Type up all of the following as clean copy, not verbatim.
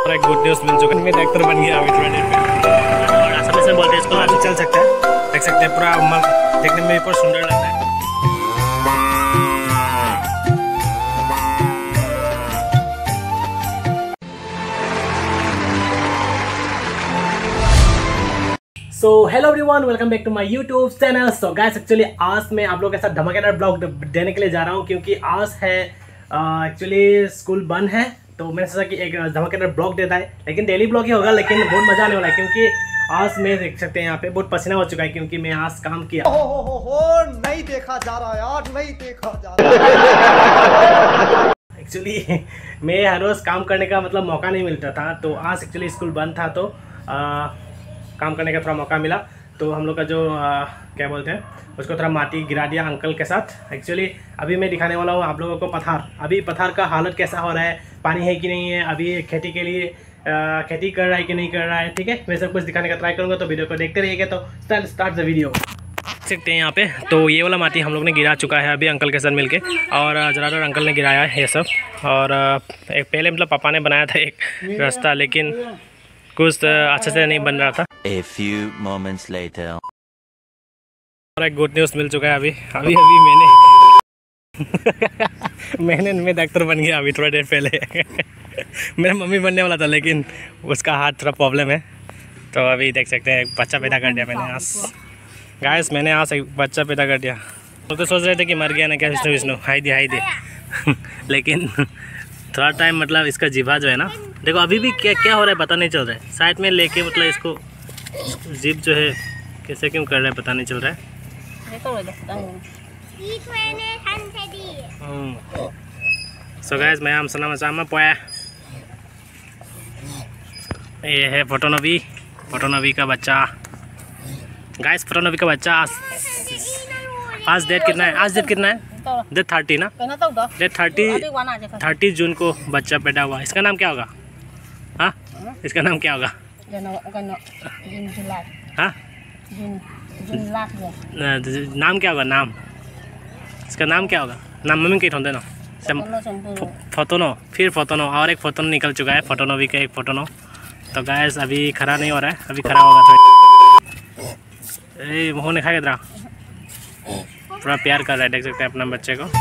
एक good news मिल चुका है, मैं एक्टर बन गया अभी थोड़ा देर में। और आसानी से बोलते हैं इसको आगे चल सकता है, देख सकते हैं पूरा देखने में बहुत सुंदर लगता है। So hello everyone, welcome back to my YouTube channel. So guys, actually आज मैं आप लोगों के साथ धमाकेदार ब्लॉग देने के लिए जा रहा हूँ, क्योंकि आज है एक्चुअली स्कूल बंद है, तो मैंने सोचा कि एक धमाकेदार ब्लॉग देता है। लेकिन डेली ब्लॉग ही होगा, लेकिन बहुत मजा आने वाला है, क्योंकि आज मैं देख सकते हैं यहाँ पे बहुत पसीना हो चुका है, क्योंकि मैं आज काम किया। नहीं देखा जा रहा यार, नहीं देखा जा रहा। एक्चुअली मैं हर रोज़ काम करने का मतलब मौका नहीं मिलता था, तो आज एक्चुअली स्कूल बंद था, तो काम करने का थोड़ा मौका मिला। तो हम लोग का जो क्या बोलते हैं उसको थोड़ा माटी गिरा दिया अंकल के साथ। एक्चुअली अभी मैं दिखाने वाला हूँ आप लोगों को पठार। अभी पठार का हालत कैसा हो रहा है, पानी है कि नहीं है, अभी खेती के लिए खेती कर रहा है कि नहीं कर रहा है, ठीक है। मैं सब कुछ दिखाने का ट्राई करूँगा, तो वीडियो को देखते रहिएगा। तो स्टार्ट द वीडियो। देख सकते हैं यहाँ पे, तो ये वाला माटी हम लोग ने गिरा चुका है अभी अंकल के साथ मिलके, और ज़्यादातर अंकल ने गिराया है ये सब। और एक पहले मतलब पापा ने बनाया था एक रास्ता, लेकिन कुछ अच्छे से नहीं बन रहा था। A few moments later. और एक गुड न्यूज़ मिल चुका है अभी मैं डॉक्टर बन गया अभी थोड़ा देर पहले। मेरा मम्मी बनने वाला था, लेकिन उसका हाथ थोड़ा प्रॉब्लम है, तो अभी देख सकते हैं एक बच्चा पैदा कर दिया मैंने आज। गाइस, मैंने आज एक बच्चा पैदा कर दिया। तो सोच रहे थे कि मर गया ना क्या, विष्णु हाई दे लेकिन थोड़ा टाइम मतलब इसका जीवा जो है ना, देखो अभी भी क्या क्या हो रहा है पता नहीं चल रहा है। साइड में लेके मतलब इसको जीभ जो है कैसे क्यों कर रहा है पता नहीं चल रहा है। सो गाइस, मैं हम सलाम sama पोया। ये है फोटोनवी का बच्चा। गाइस, फोटोनवी का बच्चा आज डेट कितना है? डेट 30 ना, डेट 30 जून को बच्चा पैदा हुआ। इसका नाम क्या होगा? हाँ, इसका नाम क्या होगा? हाँ, नाम क्या होगा? नाम इसका नाम क्या होगा? नाम मम्मी कहीं ढूंढते ना, फोटोनो और एक फोटोनो निकल चुका है, फोटोनोवी का एक फोटोनो। तो गाइस अभी खड़ा नहीं हो रहा है, अभी खड़ा होगा थोड़ा। ए मुँह नहीं खाएगा इधर, पूरा प्यार कर रहा है, देख सकते हैं अपना बच्चे को।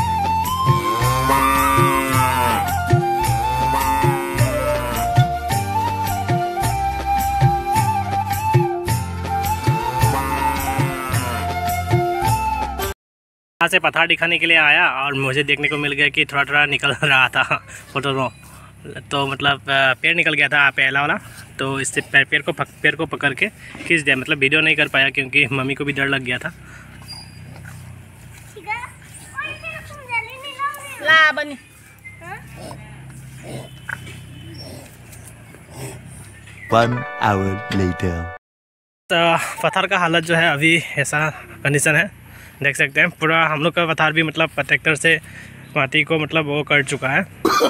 यहाँ से पठार दिखाने के लिए आया, और मुझे देखने को मिल गया कि थोड़ा थोड़ा निकल रहा था फोटो, तो मतलब पैर निकल गया था पहला वाला, तो इससे पैर को पकड़ के खींच दिया। मतलब वीडियो नहीं कर पाया, क्योंकि मम्मी को भी डर लग गया था। One hour later. तो पठार का हालत जो है अभी ऐसा कंडीशन है, देख सकते हैं। पूरा हम लोग का पठार भी मतलब ट्रैक्टर से माटी को मतलब वो कर चुका है,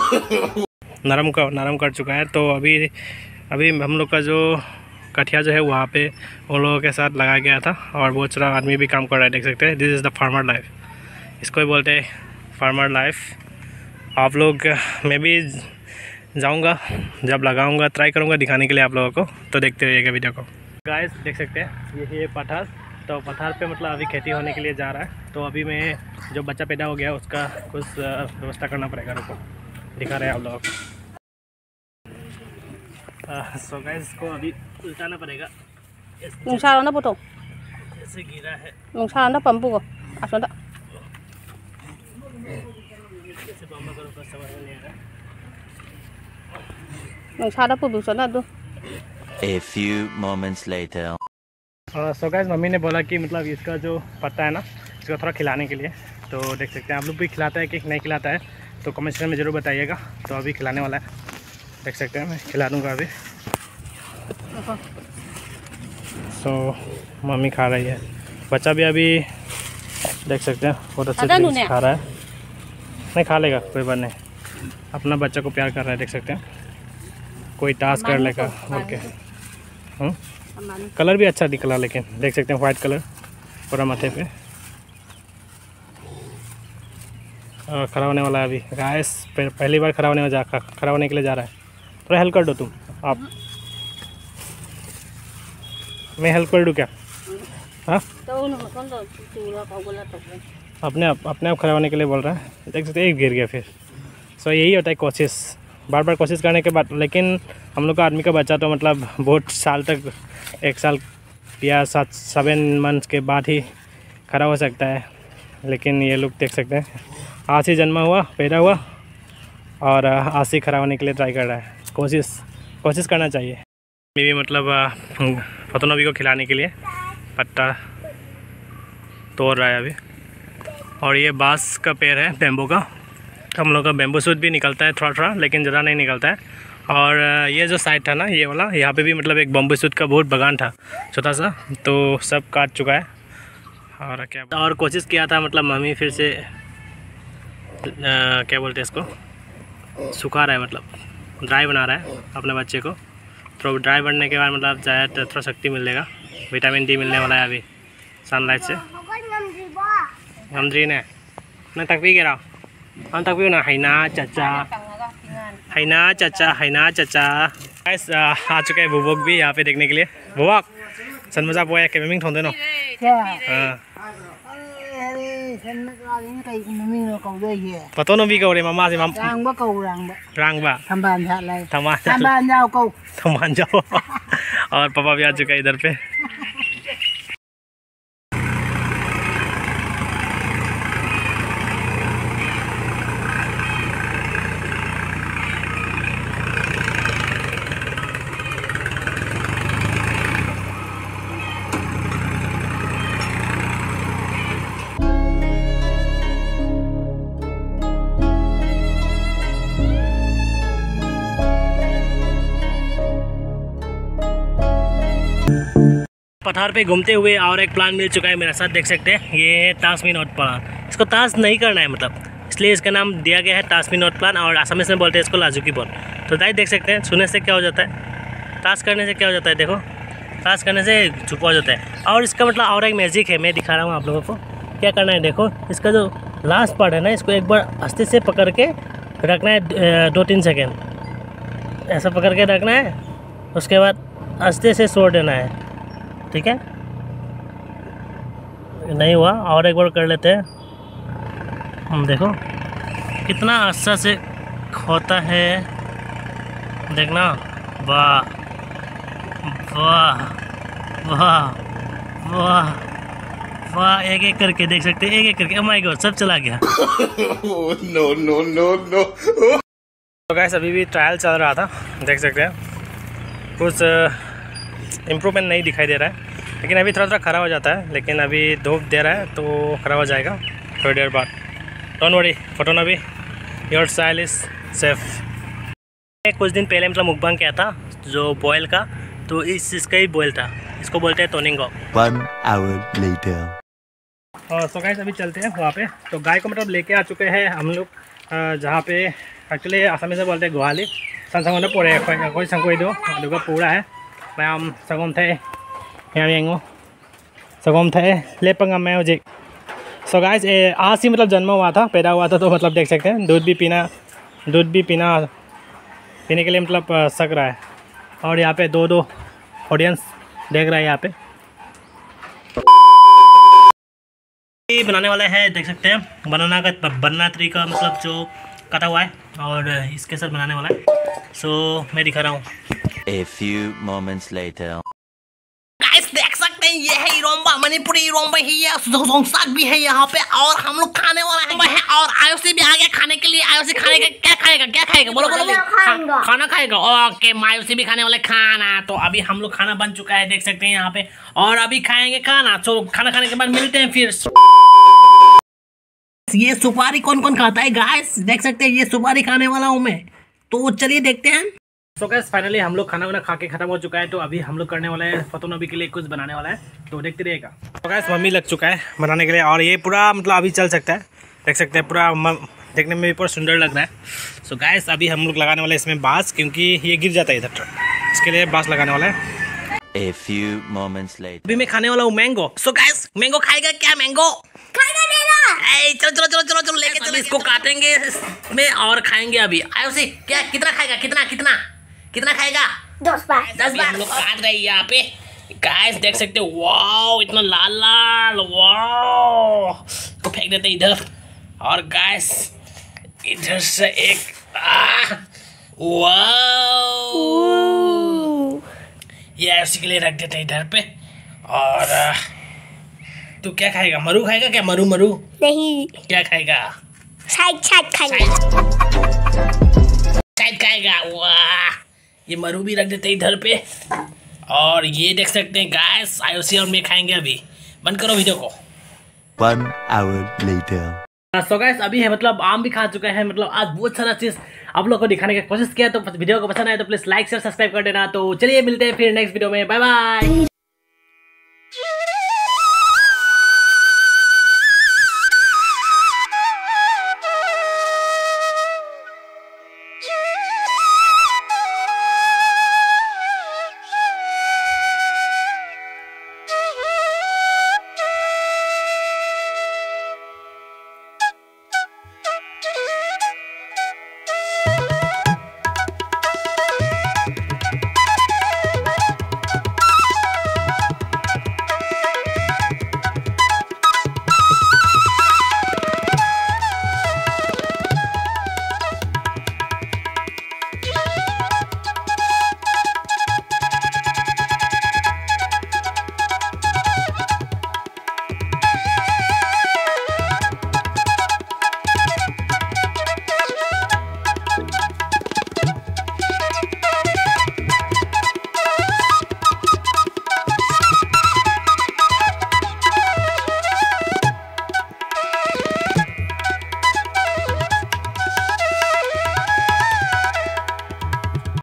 नरम कर चुका है। तो अभी हम लोग का जो कठिया जो है वहाँ पे उन लोगों के साथ लगाया गया था, और बहुत सारा आदमी भी काम कर रहा है, देख सकते हैं। This is the farmer life, इसको ही बोलते हैं फार्मर लाइफ। आप लोग, मैं भी जाऊंगा, जब लगाऊंगा ट्राई करूंगा दिखाने के लिए आप लोगों को, तो देखते रहिएगा वीडियो को। गाइस, देख सकते हैं ये पठार, तो पठार पे मतलब अभी खेती होने के लिए जा रहा है। तो अभी मैं जो बच्चा पैदा हो गया उसका कुछ व्यवस्था करना पड़ेगा, रुको दिखा रहे हैं आप लोगों को। सो गाइस, इसको अभी उल्टाना पड़ेगा, ऐसे गिरा है। A few moments later. So guys, मम्मी ने बोला कि मतलब इसका जो पत्ता है ना, इसको थोड़ा खिलाने के लिए। तो देख सकते हैं आप लोग भी खिलाता है कि नहीं खिलाता है, तो कमेंट सेक्शन में ज़रूर बताइएगा। तो अभी खिलाने वाला है, देख सकते हैं, मैं खिला दूँगा अभी। सो मम्मी खा रही है, बच्चा भी अभी देख सकते हैं बहुत अच्छे से खा रहा है। नहीं खा लेगा, कोई बात नहीं, अपना बच्चा को प्यार कर रहा है, देख सकते हैं। कोई टास्क कर लेगा बोल के। कलर भी अच्छा निकला, लेकिन देख सकते हैं वाइट कलर पूरा माथे पे। खड़ा होने वाला है अभी गाइस, पहली बार खड़ा होने के लिए जा रहा है। थोड़ा हेल्प कर दो तुम आप। मैं हेल्प कर दूँ क्या? हाँ अपने आप खड़ा होने के लिए बोल रहा है। देख सकते एक गिर गया फिर। सो यही होता है कोशिश, बार बार कोशिश करने के बाद। लेकिन हम लोग का आदमी का बच्चा तो मतलब बहुत साल तक, 1 साल या 7 मंथ्स के बाद ही खड़ा हो सकता है। लेकिन ये लोग देख सकते हैं आज ही जन्मा हुआ, पैदा हुआ और आज ही खड़ा होने के लिए ट्राई कर रहा है। कोशिश करना चाहिए। भी मतलब फतनबी को खिलाने के लिए पत्ता तोड़ रहा है अभी। और ये बांस का पेड़ है, बेम्बू का। हम लोग का बेम्बू सूट भी निकलता है थोड़ा थोड़ा, लेकिन ज़्यादा नहीं निकलता है। और ये जो साइड था ना, ये वाला, यहाँ पे भी मतलब एक बेम्बू सूट का बहुत बगान था छोटा सा, तो सब काट चुका है। और क्या और कोशिश किया था मतलब मम्मी फिर से क्या बोलते हैं इसको, सुखा रहा है, मतलब ड्राई बना रहा है अपने बच्चे को। तो ड्राई बनने के बाद मतलब चाहे तो थोड़ा शक्ति मिलेगा, विटामिन डी मिलने वाला है अभी सनलाइट से। हमद्री ने मैं तक भी गिरा हम तक भी ना हैना चाचा गाइस आ चुके हैं बुबक भी यहाँ पे देखने के लिए। बुबक सन मजा पोया के मिंग थोंदे नो पतो नो भी कौरे मामा से रांगबा थमान जाओ और पापा भी आ चुका है इधर पे। पठार पे घूमते हुए और एक प्लान मिल चुका है मेरे साथ, देख सकते हैं। ये है ताशमीनोट प्लान। इसको ताश नहीं करना है मतलब, इसलिए इसका नाम दिया गया है ताशमीनोट प्लान, और आसामीज में बोलते हैं इसको लाजुकी बॉल। तो दाई देख सकते हैं, छूने से क्या हो जाता है, ताश करने से क्या हो जाता है, देखो ताश करने से छुपा हो जाता है। और इसका मतलब और एक मैजिक है, मैं दिखा रहा हूँ आप लोगों को। क्या करना है, देखो इसका जो लास्ट पार्ट है ना, इसको एक बार आस्ते से पकड़ के रखना है 2-3 सेकेंड, ऐसा पकड़ के रखना है। उसके बाद आस्ते से छोड़ देना है, ठीक है। नहीं हुआ, और एक बार कर लेते हैं हम। देखो कितना अच्छा से होता है, देखना। वाह वाह वाह वाह वाह, एक एक करके देख सकते हैं, एक एक करके। ओह माय गॉड, सब चला गया। No no no no. तो गाइस अभी भी ट्रायल चल रहा था, देख सकते हैं। कुछ इम्प्रूवमेंट नहीं दिखाई दे रहा है, लेकिन अभी थोड़ा थोड़ा खरा हो जाता है। लेकिन अभी धूप दे रहा है तो खरा हो जाएगा थोड़ी देर बाद। डोंट वरी फतनबी, योर स्टाइल इज सेफ। कुछ दिन पहले मतलब मुकबांग किया था जो बॉयल का, तो इसका ही बॉयल था, इसको बोलते हैं टोनिंगो। 1 hour later। और सो गाइस अभी चलते हैं वहाँ पे। तो गाय को मतलब लेके आ चुके हैं हम लोग, जहाँ पे एक्चुअली आसामी से बोलते हैं गुहाली। संसंग पड़े कोई संग दो पूरा है मैम सगम थे येंगो सगम थे लेपंगा मैं हजिक। सो गाइस आज ही मतलब जन्म हुआ था, पैदा हुआ था, तो मतलब देख सकते हैं दूध भी पीने के लिए मतलब सक रहा है। और यहाँ पे दो ऑडियंस देख रहा है यहाँ पे। बनाने वाले हैं, देख सकते हैं बनाना तरीका मतलब जो कटा हुआ है, और इसके साथ बनाने वाला है। सो मैं दिखा रहा हूँ। A few moments later। Guys देख सकते हैं, ये है इरोम्बा, मणिपुरी इरोम्बा ही है, साग भी है यहाँ पे, और हम लोग खाने वाला है। और आयुषी भी आ गया खाने के लिए। आयुषी खाने का क्या खाएगा बोलो खाना खाएगा। ओके, आयुषी भी खाने वाले खाना। तो अभी हम लोग खाना बन चुका है, देख सकते हैं यहाँ पे, और अभी खाएंगे खाना। तो खाना खाने के बाद मिलते हैं फिर। ये सुपारी कौन कौन खाता है गाइस, देख सकते हैं, ये सुपारी खाने वाला हूँ मैं। तो चलिए देखते हैं। सो गाइस फाइनली हम लोग खाना वाना खा के खत्म हो चुका है। तो अभी हम लोग करने वाले हैं फतनबी के लिए कुछ बनाने वाला है, तो देखते रहिएगा। तो गाइस मम्मी लग चुका है बनाने के लिए, और ये पूरा मतलब अभी चल सकता है, देख सकते हैं। पूरा देखने में भी पूरा सुंदर लग रहा है। सो गाइस अभी हम लोग लगाने वाले हैं इसमें बांस, क्योंकि ये गिर जाता है इधर, इसके लिए बांस लगाने वाला है। A few moments later। अभी मैं खाने वाला हूँ मैंगो। सो गाइस मैंगो खाएगा क्या? मैंगो चलो लेके चलो, इसको काटेंगे में और खाएंगे अभी। आयुषी क्या कितना खाएगा? कितना कितना खाएगा? 10 बार। 10 बार। हम लोग काट रहे हैं यहाँ पे गाइस, देख सकते हो। वाओ इतना लाल लाल, वाओ तो फेंक देते इधर। और गाइस इधर से एक वाओ ये उसी के लिए रख देते इधर पे। और तू क्या खाएगा? मरू खाएगा क्या? मरू मरू नहीं, क्या खाएगा? साइड खाएगा। शायद खाएगा। वाह ये मरू भी रख देते इधर पे। और ये देख सकते हैं गाइस, आयुषी और मैं खाएंगे अभी। बंद करो वीडियो को। 1 hour later. सो गाइस अभी है मतलब आम भी खा चुका है, मतलब आज बहुत सारा चीज आप लोग को दिखाने की कोशिश किया। तो वीडियो को पसंद आए तो प्लीज लाइक शेयर सब्सक्राइब कर देना। तो चलिए मिलते हैं फिर नेक्स्ट वीडियो में। Bye bye.